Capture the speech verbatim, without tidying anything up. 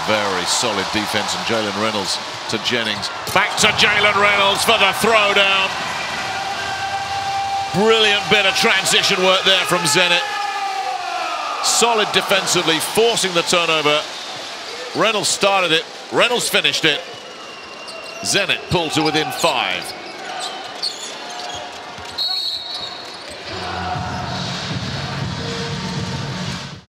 Very solid defense, and Jalen Reynolds to Jennings. Back to Jalen Reynolds for the throwdown. Brilliant bit of transition work there from Zenit. Solid defensively, forcing the turnover. Reynolds started it, Reynolds finished it. Zenit pulled to within five.